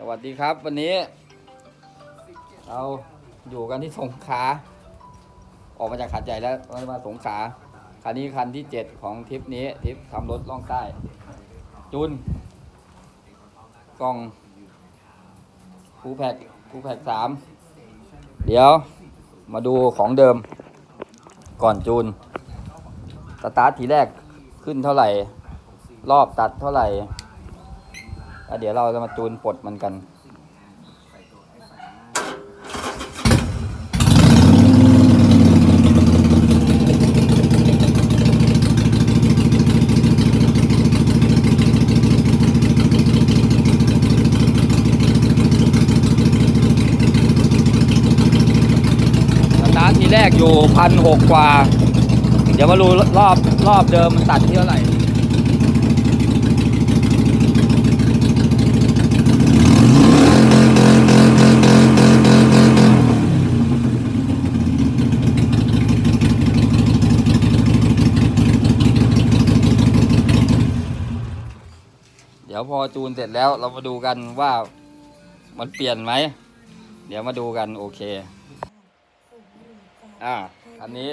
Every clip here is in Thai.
วัสดีครับวันนี้เราอยู่กันที่สงขลาออกมาจากขัดใหญ่แล้วมาสงขลาคันนี้คันที่7ของทริปนี้ทริปทำรถล่องใต้จูนกล่องคูแพ็ก3เดี๋ยวมาดูของเดิมก่อนจูนสตาร์ททีแรกขึ้นเท่าไหร่รอบตัดเท่าไหร่แล้วเดี๋ยวเราจะมาจูนปลดมันกันทีแรกอยู่1,600 กว่าเดี๋ยวมาดูรอบเดิมมันตัดที่เท่าไหร่เดี๋ยวพอจูนเสร็จแล้วเรามาดูกันว่ามันเปลี่ยนไหมเดี๋ยวมาดูกันโอเคอันนี้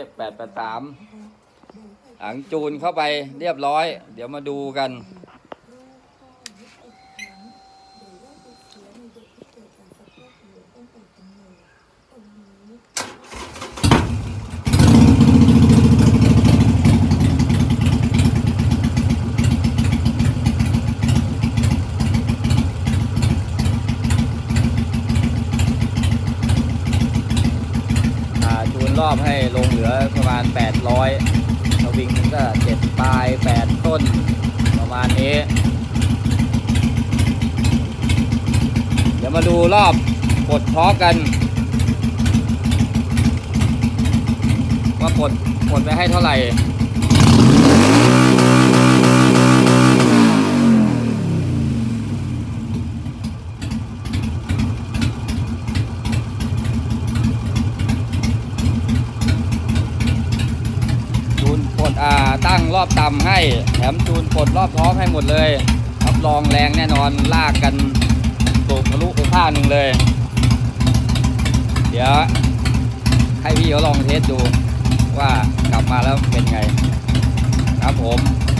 883หลังจูนเข้าไปเรียบร้อยเดี๋ยวมาดูกันรอบให้ลงเหลือประมาณ800สวิงก็7ปลาย8ต้นประมาณนี้เดี๋ยวมาดูรอบปลดท็อร์กกันว่าปลดไปให้เท่าไหร่ตั้งรอบต่ำให้แถมจูนปลดรอบท้องให้หมดเลยรับรองแรงแน่นอนลากกันสูบทะลุไปข้างหนึ่งเลยเดี๋ยวให้พี่เขาลองเทสดูว่ากลับมาแล้วเป็นไงครับผม